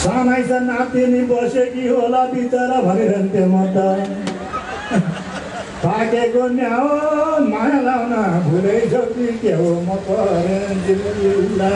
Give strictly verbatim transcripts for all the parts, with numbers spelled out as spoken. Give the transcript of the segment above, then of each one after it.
सानै छ नातिनी बसेकी होला बिचरा भनिरहन्थे म त पाकेको न्याउ माया लाउन भुलेछौ कि के हो म परेन्जिल्ला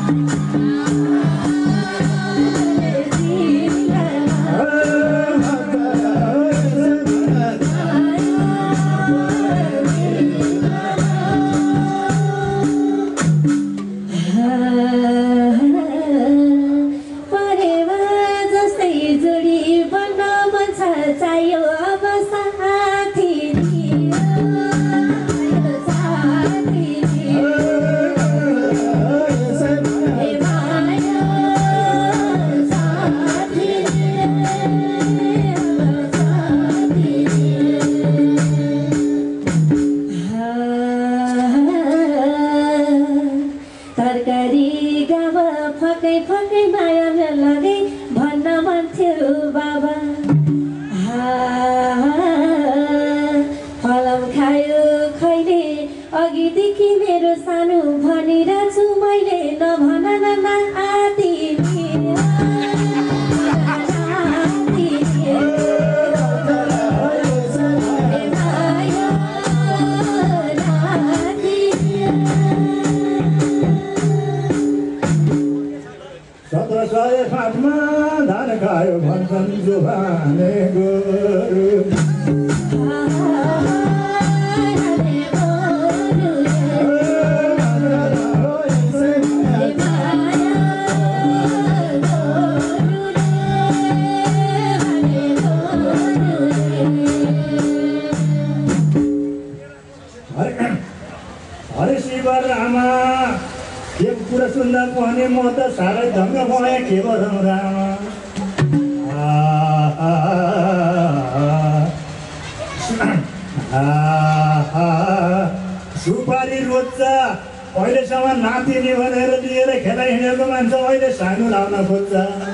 सुपारी रोज्छ अहिलेसम्म नातिनी भनेर लिएर खेलाइ हिँडेको मान्छे अहिले सानो लाउन खोज्छ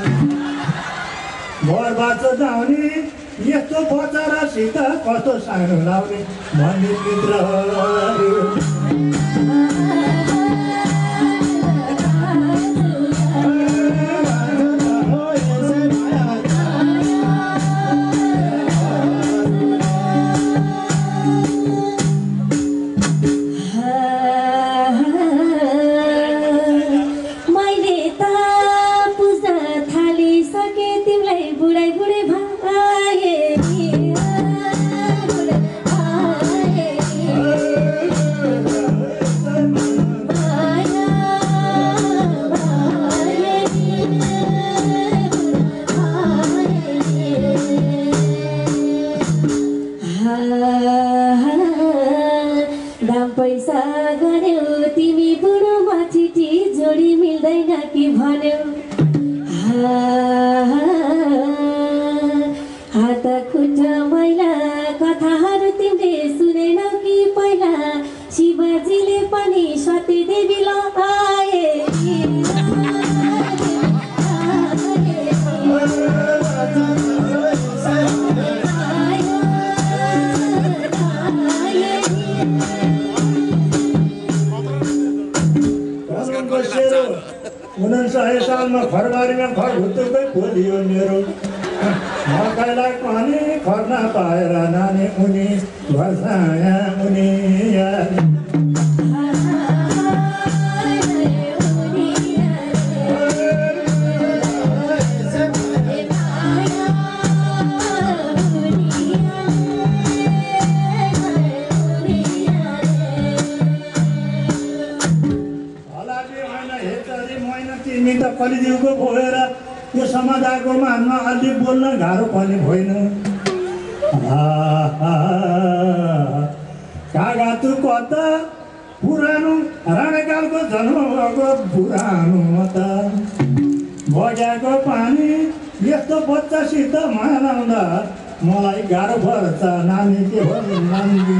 घर बाँच्छ जाउने यस्तो बचारासित कस्तो सानो लाउने भन्ने मित्रहरू सालमा घरबारीमा घर भुत्तुकै बोलियो मेरो मकैलाई पनि खर्न पाएर नानी उनी भर्साया उनी कलिजुगको भएर यो समाजको मानमा अलि बोल्न गाह्रो पनि होइन कागा तु कता पुरानो राणाकालको जन्म भएको पुरानो त बग्याको पानी यस्तो बच्चासित माया लाउँदा मलाई गाह्रो पर्छ नानी के भन्नु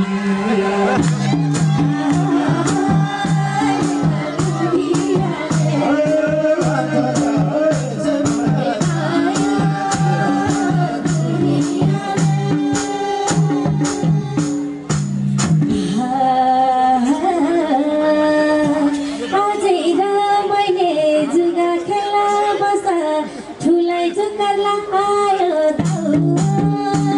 ठुलो झुकरला आयो दाऊ